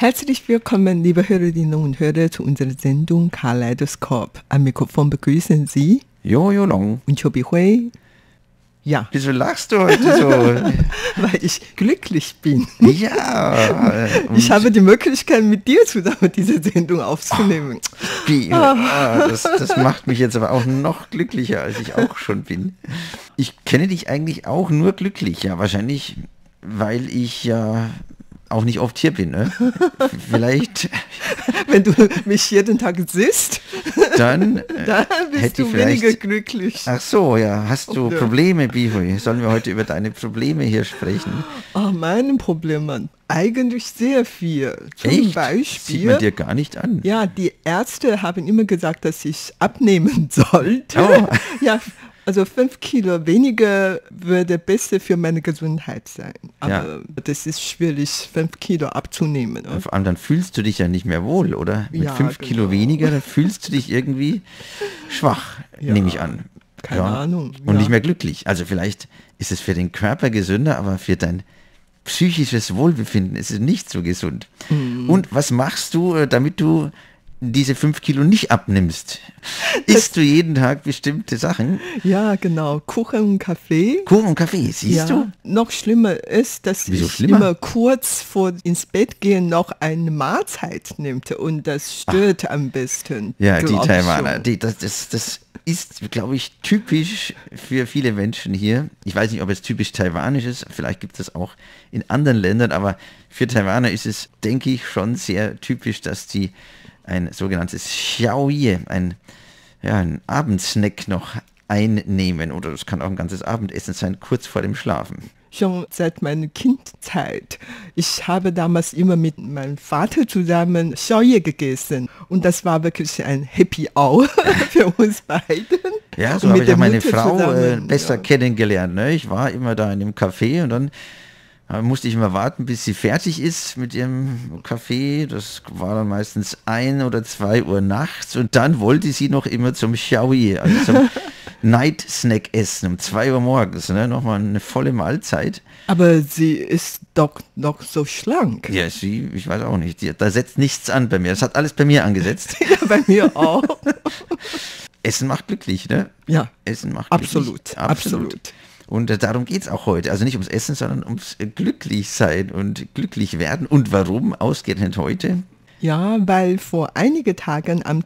Herzlich willkommen, liebe Hörerinnen und Hörer, zu unserer Sendung Kaleidoskop. Am Mikrofon begrüßen Sie Jojo Long und Chobi Hui. Ja. Wieso lachst du heute so? Weil ich glücklich bin. Ja. Ich habe die Möglichkeit, mit dir zusammen diese Sendung aufzunehmen. Das macht mich jetzt aber auch noch glücklicher, als ich auch schon bin. Ich kenne dich eigentlich auch nur glücklich, ja, wahrscheinlich, weil ich ja auch nicht oft hier bin, ne? Vielleicht. Wenn du mich jeden Tag siehst, dann bist du weniger glücklich. Ach so, ja. Hast du Probleme, Bihui? Sollen wir heute über deine Probleme hier sprechen? Meine Probleme? Eigentlich sehr viel. Echt? Beispiel. Sieht man dir gar nicht an. Ja, die Ärzte haben immer gesagt, dass ich abnehmen sollte. Oh. Ja. Also 5 Kilo weniger würde besser für meine Gesundheit sein. Aber das ist schwierig, 5 Kilo abzunehmen. Ne? Vor allem dann fühlst du dich ja nicht mehr wohl, oder? Mit 5 Kilo weniger, dann fühlst du dich irgendwie schwach, nehme ich an. Keine Ahnung. Und nicht mehr glücklich. Also vielleicht ist es für den Körper gesünder, aber für dein psychisches Wohlbefinden ist es nicht so gesund. Und was machst du, damit du diese 5 Kilo nicht abnimmst? Isst du jeden Tag bestimmte Sachen? Ja, genau. Kuchen und Kaffee. Kuchen und Kaffee, siehst du? Noch schlimmer ist, dass ich immer kurz vor ins Bett gehen noch eine Mahlzeit nimmt und das stört am besten. Ja, die Taiwaner, das ist, glaube ich, typisch für viele Menschen hier. Ich weiß nicht, ob es typisch taiwanisch ist, vielleicht gibt es auch in anderen Ländern, aber für Taiwaner ist es, denke ich, schon sehr typisch, dass die ein sogenanntes Xiaoye, ein Abendsnack noch einnehmen, oder das kann auch ein ganzes Abendessen sein, kurz vor dem Schlafen. Schon seit meiner Kindheit. Ich habe damals immer mit meinem Vater zusammen Xiaoye gegessen und das war wirklich ein Happy Hour für uns beiden. Ja, so habe ich auch meine Frau besser kennengelernt. Ne? Ich war immer da in dem Café und dann musste ich immer warten, bis sie fertig ist mit ihrem Kaffee. Das war dann meistens 1 oder 2 Uhr nachts und dann wollte sie noch immer zum Xiaoye, also zum Night Snack essen um 2 Uhr morgens. Ne? Nochmal eine volle Mahlzeit. Aber sie ist doch noch so schlank. Ja, ich weiß auch nicht. Da setzt nichts an bei mir. Das hat alles bei mir angesetzt. Ja, bei mir auch. Essen macht glücklich, ne? Ja, Essen macht absolut, glücklich. Absolut. Und darum geht es auch heute. Also nicht ums Essen, sondern ums Glücklichsein und glücklich werden. Und warum ausgerechnet heute? Ja, weil vor einigen Tagen am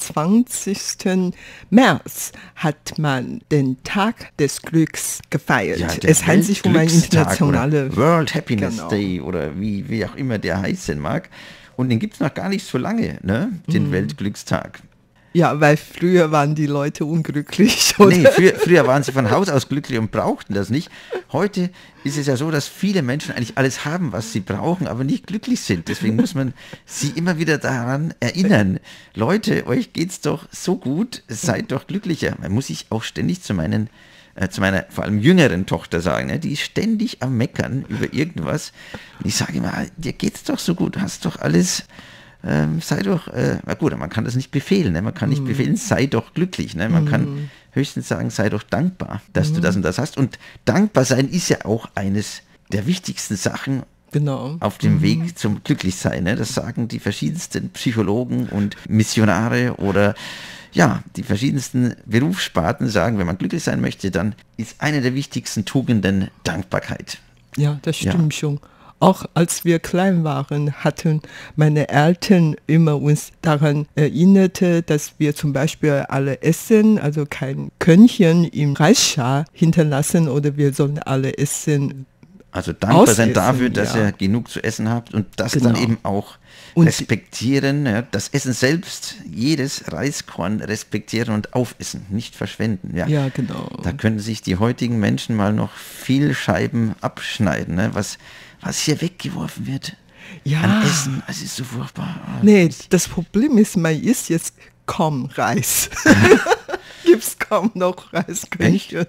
20. März hat man den Tag des Glücks gefeiert. Ja, es handelt sich um ein internationales World Happiness Day oder wie auch immer der heißen mag. Und den gibt es noch gar nicht so lange, ne? Den Weltglückstag. Ja, weil früher waren die Leute unglücklich. Oder? Nee, früher waren sie von Haus aus glücklich und brauchten das nicht. Heute ist es ja so, dass viele Menschen eigentlich alles haben, was sie brauchen, aber nicht glücklich sind. Deswegen muss man sie immer wieder daran erinnern. Leute, euch geht's doch so gut, seid doch glücklicher. Man muss sich auch ständig zu meiner vor allem jüngeren Tochter sagen, ne? Die ist ständig am Meckern über irgendwas. Und ich sage immer, dir geht's doch so gut, du hast doch alles... sei doch, na gut, man kann das nicht befehlen, ne? Man kann nicht befehlen, sei doch glücklich, ne? Man kann höchstens sagen, sei doch dankbar, dass du das und das hast. Und dankbar sein ist ja auch eines der wichtigsten Sachen auf dem Weg zum Glücklichsein. Ne? Das sagen die verschiedensten Psychologen und Missionare oder ja, die verschiedensten Berufssparten sagen, wenn man glücklich sein möchte, dann ist eine der wichtigsten Tugenden Dankbarkeit. Ja, das stimmt schon. Auch als wir klein waren, hatten meine Eltern immer uns daran erinnert, dass wir zum Beispiel alle essen, also kein Körnchen im Reisschal hinterlassen oder wir sollen alle essen. Also dankbar sein dafür, dass ihr genug zu essen habt und das dann eben auch respektieren, ja, das Essen selbst, jedes Reiskorn respektieren und aufessen, nicht verschwenden. Ja, ja, genau. Da können sich die heutigen Menschen mal noch viel Scheiben abschneiden, ne, was hier weggeworfen wird an Essen, es ist so furchtbar. Nee, das Problem ist, man isst jetzt kaum Reis. Gibt es kaum noch Reiskörnchen.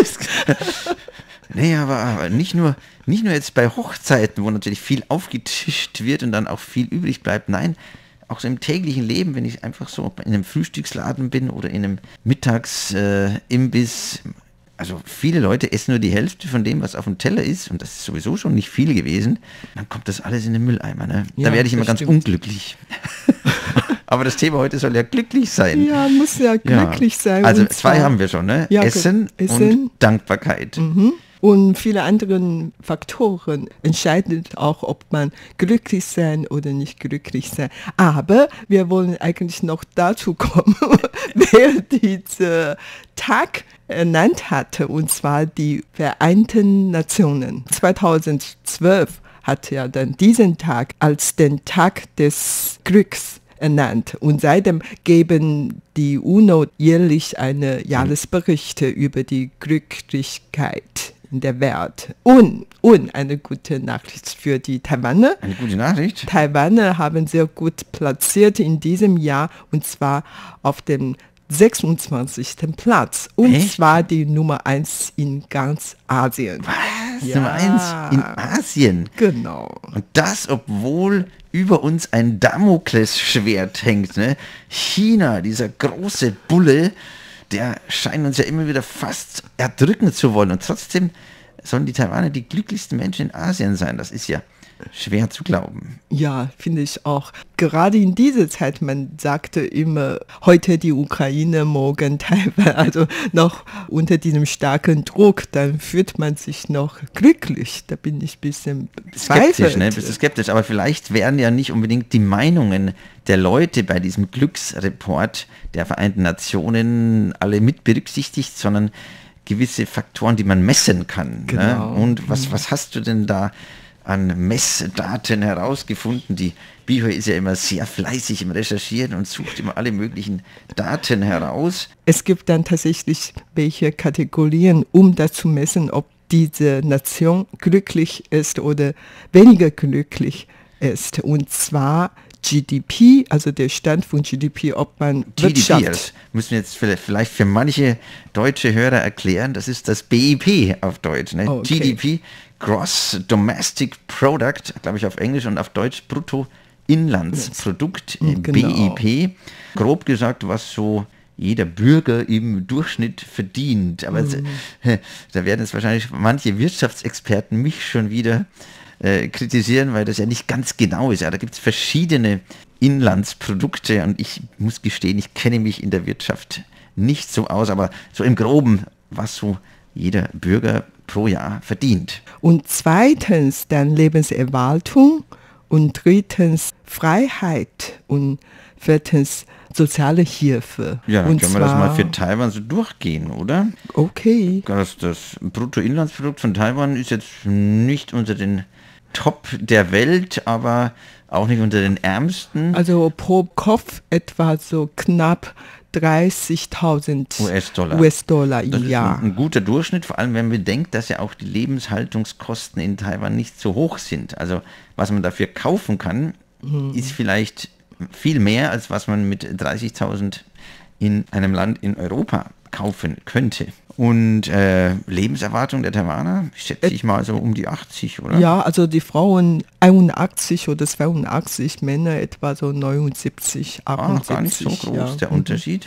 Nee, aber nicht nur jetzt bei Hochzeiten, wo natürlich viel aufgetischt wird und dann auch viel übrig bleibt. Nein, auch so im täglichen Leben, wenn ich einfach so in einem Frühstücksladen bin oder in einem Mittagsimbiss, Also viele Leute essen nur die Hälfte von dem, was auf dem Teller ist, und das ist sowieso schon nicht viel gewesen. Dann kommt das alles in den Mülleimer. Ne? Da werde ich immer ganz unglücklich. Aber das Thema heute soll ja glücklich sein. Ja, muss ja glücklich sein. Also zwei haben wir schon, ne? Ja, Essen und Dankbarkeit. Und viele andere Faktoren entscheiden auch, ob man glücklich sein oder nicht glücklich sein. Aber wir wollen eigentlich noch dazu kommen, wer diesen Tag ernannt hatte, und zwar die Vereinten Nationen. 2012 hat er dann diesen Tag als den Tag des Glücks ernannt. Und seitdem geben die UNO jährlich eine Jahresberichte über die Glücklichkeit in der Welt. Und eine gute Nachricht für die Taiwaner. Eine gute Nachricht? Taiwaner haben sehr gut platziert in diesem Jahr, und zwar auf dem 26. Platz. Und zwar die Nummer 1 in ganz Asien. Was? Ja. Nummer 1 in Asien? Genau. Und das, obwohl über uns ein Damoklesschwert hängt. Ne? China, dieser große Bulle, der scheint uns ja immer wieder fast erdrücken zu wollen. Und trotzdem sollen die Taiwaner die glücklichsten Menschen in Asien sein. Das ist ja schwer zu glauben. Ja, finde ich auch. Gerade in dieser Zeit, man sagte immer, heute die Ukraine, morgen Taiwan, also noch unter diesem starken Druck, dann fühlt man sich noch glücklich. Da bin ich ein bisschen skeptisch, ne? Bist du skeptisch, aber vielleicht werden ja nicht unbedingt die Meinungen der Leute bei diesem Glücksreport der Vereinten Nationen alle mit berücksichtigt, sondern gewisse Faktoren, die man messen kann. Genau. Ne? Und was hast du denn da an Messdaten herausgefunden? Die BIHO ist ja immer sehr fleißig im Recherchieren und sucht immer alle möglichen Daten heraus. Es gibt dann tatsächlich welche Kategorien, um das zu messen, ob diese Nation glücklich ist oder weniger glücklich ist. Und zwar GDP, also der Stand von GDP, ob man GDP, das müssen wir jetzt vielleicht für manche deutsche Hörer erklären, das ist das BIP auf Deutsch. Ne? Oh, okay. GDP, Gross Domestic Product, glaube ich auf Englisch, und auf Deutsch Bruttoinlandsprodukt, genau. BIP. Grob gesagt, was so jeder Bürger im Durchschnitt verdient. Aber da werden jetzt wahrscheinlich manche Wirtschaftsexperten mich schon wieder kritisieren, weil das ja nicht ganz genau ist. Ja, da gibt es verschiedene Inlandsprodukte und ich muss gestehen, ich kenne mich in der Wirtschaft nicht so aus, aber so im Groben, was so jeder Bürger pro Jahr verdient. Und zweitens dann Lebenserwartung und drittens Freiheit und viertens soziale Hilfe. Ja, dann und können wir das mal für Taiwan so durchgehen, oder? Okay. Das Bruttoinlandsprodukt von Taiwan ist jetzt nicht unter den Top der Welt, aber auch nicht unter den ärmsten. Also pro Kopf etwa so knapp 30.000 US-Dollar im Jahr. Das ist ein guter Durchschnitt, vor allem wenn man bedenkt, dass ja auch die Lebenshaltungskosten in Taiwan nicht so hoch sind. Also was man dafür kaufen kann, ist vielleicht viel mehr, als was man mit 30.000 in einem Land in Europa kaufen könnte. Und Lebenserwartung der Taiwaner, schätze ich mal so um die 80, oder? Ja, also die Frauen 81 oder 82, Männer etwa so 79, 78. Gar nicht so groß der Unterschied.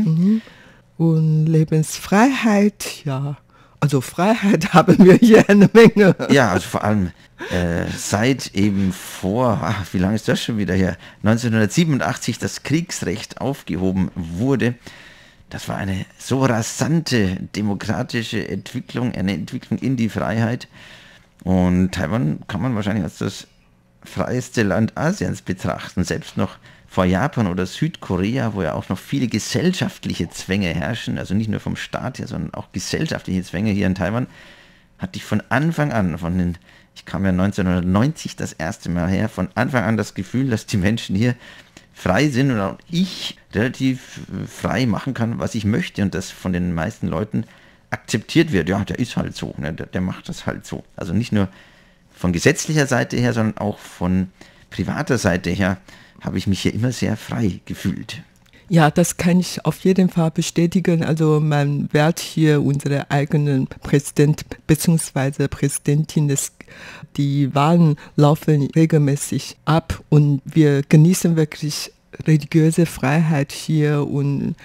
Und Lebensfreiheit, ja. Also Freiheit haben wir hier eine Menge. Ja, also vor allem seit eben vor, wie lange ist das schon wieder her, 1987 das Kriegsrecht aufgehoben wurde. Das war eine so rasante demokratische Entwicklung, eine Entwicklung in die Freiheit. Und Taiwan kann man wahrscheinlich als das freieste Land Asiens betrachten, selbst noch vor Japan oder Südkorea, wo ja auch noch viele gesellschaftliche Zwänge herrschen, also nicht nur vom Staat her, sondern auch gesellschaftliche Zwänge. Hier in Taiwan hatte ich von Anfang an, ich kam ja 1990 das erste Mal her, von Anfang an das Gefühl, dass die Menschen hier frei sind und auch ich relativ frei machen kann, was ich möchte, und das von den meisten Leuten akzeptiert wird. Ja, der ist halt so, ne? Der macht das halt so. Also nicht nur von gesetzlicher Seite her, sondern auch von privater Seite her habe ich mich hier immer sehr frei gefühlt. Ja, das kann ich auf jeden Fall bestätigen. Also man wird hier unsere eigenen Präsident bzw. Präsidentin, die Wahlen laufen regelmäßig ab und wir genießen wirklich religiöse Freiheit hier und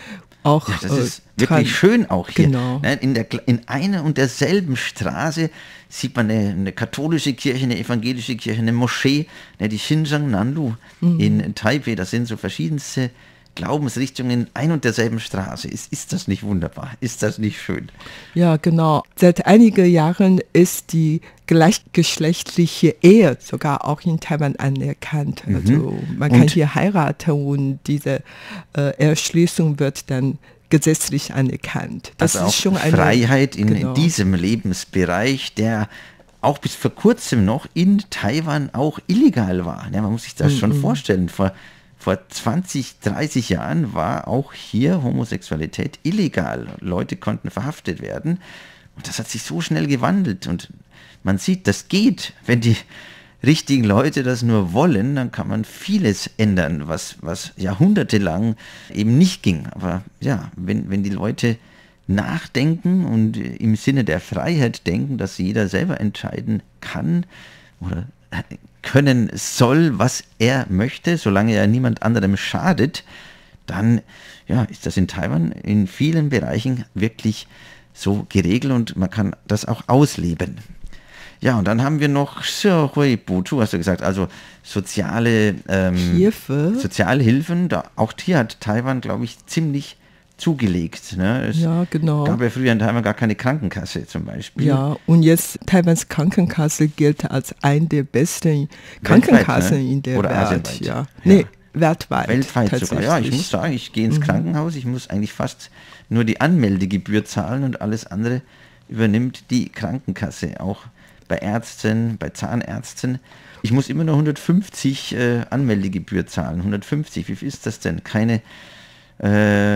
auch Ja, das ist wirklich schön auch hier. Genau. Ne, in einer und derselben Straße sieht man eine katholische Kirche, eine evangelische Kirche, eine Moschee, ne, die Xinjiang Nanlu in Taipei. Das sind so verschiedenste Glaubensrichtungen in ein und derselben Straße. Ist das nicht wunderbar? Ist das nicht schön? Ja, genau. Seit einigen Jahren ist die gleichgeschlechtliche Ehe sogar auch in Taiwan anerkannt. Also man kann hier heiraten und diese Erschließung wird dann gesetzlich anerkannt. Das also ist auch schon eine Freiheit in genau. diesem Lebensbereich, der auch bis vor kurzem noch in Taiwan auch illegal war. Ja, man muss sich das schon vorstellen. Vor 20, 30 Jahren war auch hier Homosexualität illegal. Leute konnten verhaftet werden. Und das hat sich so schnell gewandelt. Und man sieht, das geht. Wenn die richtigen Leute das nur wollen, dann kann man vieles ändern, was jahrhundertelang eben nicht ging. Aber ja, wenn die Leute nachdenken und im Sinne der Freiheit denken, dass jeder selber entscheiden kann oder können soll, was er möchte, solange er niemand anderem schadet, dann ja, ist das in Taiwan in vielen Bereichen wirklich so geregelt und man kann das auch ausleben. Ja, und dann haben wir noch 社会补助, hast du gesagt, also soziale Sozialhilfen. Auch hier hat Taiwan, glaube ich, ziemlich zugelegt. Ne? Es gab ja früher in Taiwan gar keine Krankenkasse zum Beispiel. Ja, und jetzt Taiwans Krankenkasse gilt als eine der besten Krankenkassen in der oder Welt. Ja. Nee, weltweit. Weltweit sogar. Ja, ich muss sagen, ich gehe ins Krankenhaus, ich muss eigentlich fast nur die Anmeldegebühr zahlen und alles andere übernimmt die Krankenkasse. Auch bei Ärzten, bei Zahnärzten. Ich muss immer nur 150 Anmeldegebühr zahlen. 150, wie viel ist das denn? Keine 5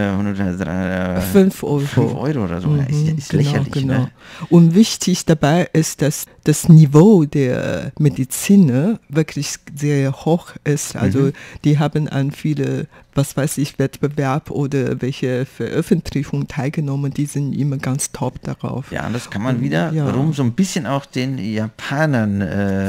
Euro. 5 Euro oder so. Ist lächerlich. Genau. Ne? Und wichtig dabei ist, dass das Niveau der Medizin wirklich sehr hoch ist. Also die haben an viele, was weiß ich, Wettbewerb oder welche Veröffentlichungen teilgenommen, die sind immer ganz top darauf. Ja, und das kann man wiederum so ein bisschen auch den Japanern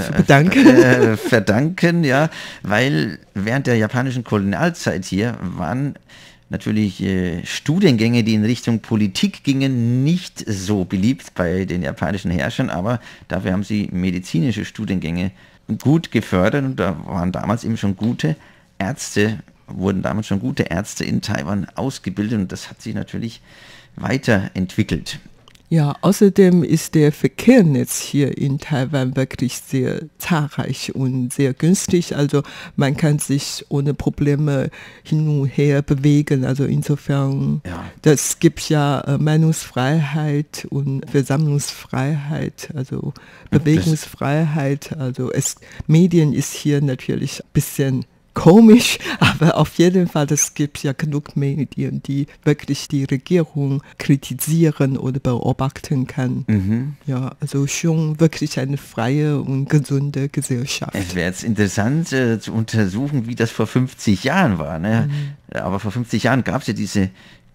verdanken, ja, weil während der japanischen Kolonialzeit hier waren natürlich Studiengänge, die in Richtung Politik gingen, nicht so beliebt bei den japanischen Herrschern, aber dafür haben sie medizinische Studiengänge gut gefördert und da waren damals eben schon gute Ärzte, wurden damals schon gute Ärzte in Taiwan ausgebildet und das hat sich natürlich weiterentwickelt. Ja, außerdem ist der Verkehrsnetz hier in Taiwan wirklich sehr zahlreich und sehr günstig. Also man kann sich ohne Probleme hin und her bewegen. Also insofern, das gibt ja Meinungsfreiheit und Versammlungsfreiheit, also Bewegungsfreiheit. Also Medien ist hier natürlich ein bisschen komisch, aber auf jeden Fall, es gibt ja genug Medien, die wirklich die Regierung kritisieren oder beobachten kann. Ja, also schon wirklich eine freie und gesunde Gesellschaft. Es wäre jetzt interessant zu untersuchen, wie das vor 50 Jahren war. Ne? Aber vor 50 Jahren gab es ja diese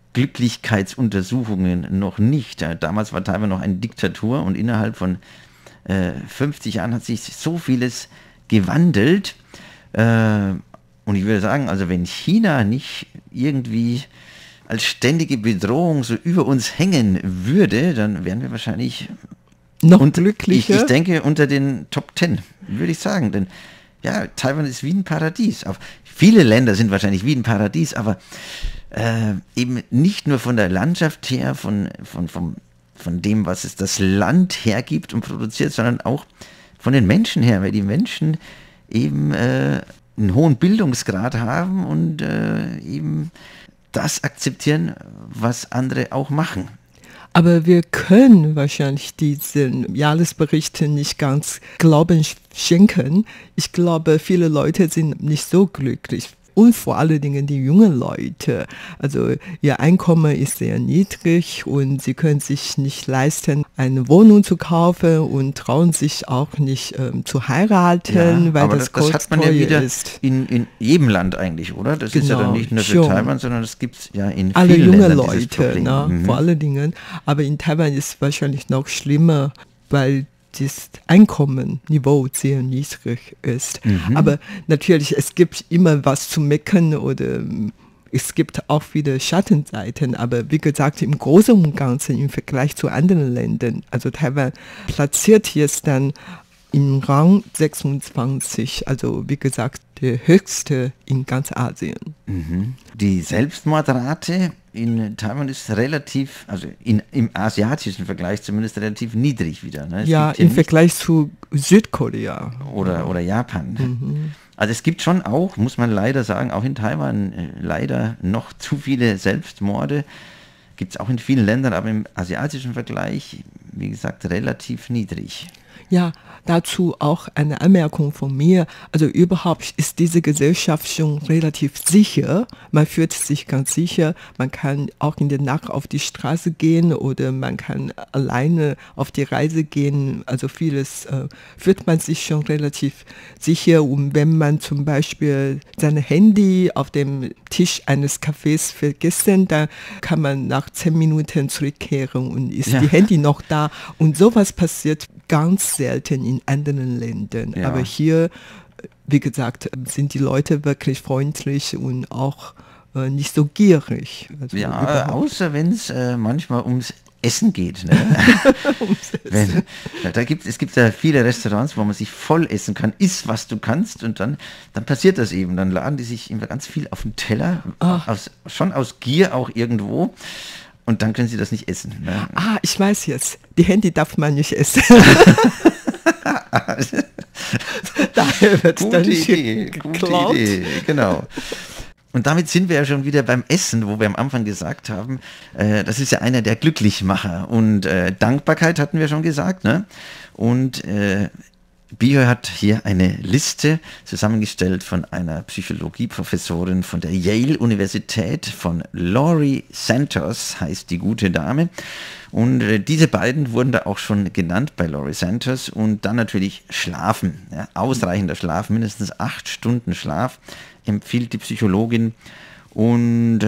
Glücklichkeitsuntersuchungen noch nicht. Damals war Taiwan noch eine Diktatur und innerhalb von 50 Jahren hat sich so vieles gewandelt. Und ich würde sagen, also wenn China nicht irgendwie als ständige Bedrohung so über uns hängen würde, dann wären wir wahrscheinlich noch glücklicher. Ich denke unter den Top 10, würde ich sagen. Denn ja, Taiwan ist wie ein Paradies. Auch viele Länder sind wahrscheinlich wie ein Paradies, aber eben nicht nur von der Landschaft her, von dem, was es das Land hergibt und produziert, sondern auch von den Menschen her, weil die Menschen eben einen hohen Bildungsgrad haben und eben das akzeptieren, was andere auch machen. Aber wir können wahrscheinlich diesen Jahresberichten nicht ganz Glauben schenken. Ich glaube, viele Leute sind nicht so glücklich. Und vor allen Dingen die jungen Leute. Also ihr Einkommen ist sehr niedrig und sie können sich nicht leisten, eine Wohnung zu kaufen und trauen sich auch nicht zu heiraten, weil das hat man ja wieder ist. In jedem Land eigentlich, oder? Das ist ja dann nicht nur für Taiwan, sondern das gibt es ja in alle vielen junge Ländern, Leute, vor allen Dingen. Aber in Taiwan ist es wahrscheinlich noch schlimmer, weil das Einkommenniveau sehr niedrig ist. Aber natürlich, es gibt immer was zu meckern oder Es gibt auch viele Schattenseiten, aber wie gesagt, im Großen und Ganzen im Vergleich zu anderen Ländern, also Taiwan platziert jetzt dann im Rang 26, also wie gesagt, der höchste in ganz Asien. Die Selbstmordrate in Taiwan ist relativ, also im asiatischen Vergleich zumindest relativ niedrig wieder. Ne? Ja, im Vergleich zu Südkorea. Oder Japan. Also es gibt schon auch, muss man leider sagen, auch in Taiwan leider noch zu viele Selbstmorde. Gibt es auch in vielen Ländern, aber im asiatischen Vergleich, wie gesagt, relativ niedrig. Ja, dazu auch eine Anmerkung von mir. Also überhaupt ist diese Gesellschaft schon relativ sicher. Man fühlt sich ganz sicher. Man kann auch in der Nacht auf die Straße gehen oder man kann alleine auf die Reise gehen. Also vieles fühlt man sich schon relativ sicher. Und wenn man zum Beispiel sein Handy auf dem Tisch eines Cafés vergessen, dann kann man nach 10 Minuten zurückkehren und ist die Handy noch da. Und sowas passiert ganz selten in anderen Ländern. Ja. Aber hier, wie gesagt, sind die Leute wirklich freundlich und auch nicht so gierig. Also ja, außer wenn es manchmal ums Essen geht. Ne? Es gibt ja viele Restaurants, wo man sich voll essen kann, iss, was du kannst und dann passiert das eben. Dann laden die sich immer ganz viel auf den Teller, schon aus Gier auch irgendwo. Und dann können sie das nicht essen. Ne? Ich weiß jetzt. Die Handy darf man nicht essen. Daher wird es dann nicht geklaut. Gute Idee, genau. Und damit sind wir ja schon wieder beim Essen, wo wir am Anfang gesagt haben, das ist ja einer der Glücklichmacher. Und Dankbarkeit hatten wir schon gesagt. Ne? Und Biho hat hier eine Liste zusammengestellt von einer Psychologieprofessorin von der Yale-Universität, von Laurie Santos, heißt die gute Dame. Und diese beiden wurden da auch schon genannt bei Laurie Santos. Und dann natürlich Schlafen, ja, ausreichender Schlaf, mindestens 8 Stunden Schlaf, empfiehlt die Psychologin. Und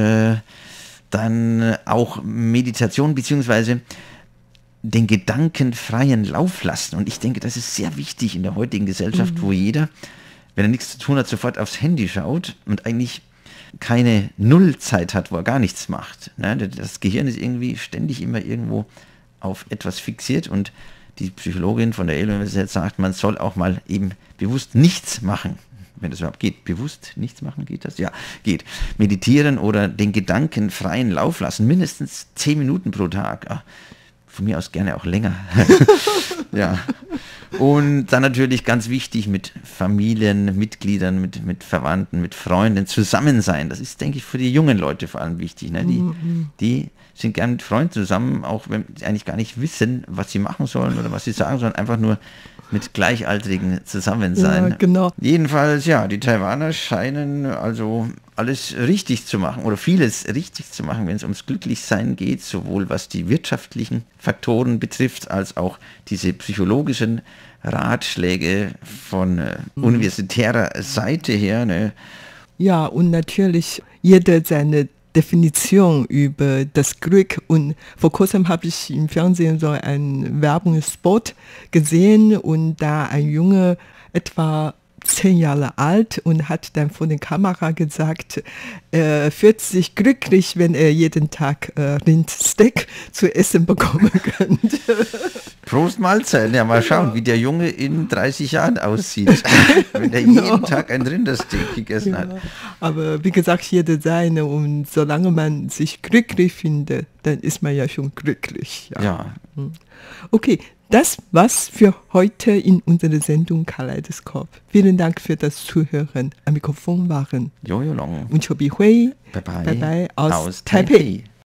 dann auch Meditation beziehungsweise den Gedanken freien Lauf lassen. Und ich denke, das ist sehr wichtig in der heutigen Gesellschaft, wo jeder, wenn er nichts zu tun hat, sofort aufs Handy schaut und eigentlich keine Nullzeit hat, wo er gar nichts macht. Das Gehirn ist irgendwie ständig immer irgendwo auf etwas fixiert und die Psychologin von der Yale-Universität sagt, man soll auch mal eben bewusst nichts machen. Wenn das überhaupt geht. Bewusst nichts machen, geht das? Ja, geht. Meditieren oder den Gedanken freien Lauf lassen. Mindestens 10 Minuten pro Tag. Von mir aus gerne auch länger. Ja. Und dann natürlich ganz wichtig, mit Familienmitgliedern, mit Verwandten, mit Freunden zusammen sein. Das ist, denke ich, für die jungen Leute vor allem wichtig. Ne? Die sind gern mit Freunden zusammen, auch wenn sie eigentlich gar nicht wissen, was sie machen sollen oder was sie sagen sollen, einfach nur mit Gleichaltrigen zusammen sein. Ja, genau. Jedenfalls, ja, die Taiwaner scheinen also alles richtig zu machen oder vieles richtig zu machen, wenn es ums Glücklichsein geht, sowohl was die wirtschaftlichen Faktoren betrifft, als auch diese psychologischen Ratschläge von universitärer Seite her. Ne? Ja, und natürlich jeder seine Definition über das Glück. Und vor kurzem habe ich im Fernsehen so einen Werbungsspot gesehen und da ein Junge etwa 10 Jahre alt und hat dann vor der Kamera gesagt, er fühlt sich glücklich, wenn er jeden Tag Rindsteak zu essen bekommen könnte. Prost Mahlzeit. Ja, mal schauen, wie der Junge in 30 Jahren aussieht, wenn er jeden Tag ein Rindersteak gegessen hat. Aber wie gesagt, jeder seine und solange man sich glücklich findet, dann ist man ja schon glücklich. Ja. Okay, das war's für heute in unserer Sendung Kaleidoskop. Vielen Dank für das Zuhören. Am Mikrofon waren Jojo Long und Chobi Hui. Bye bye. Bye bye aus Aus Taipei.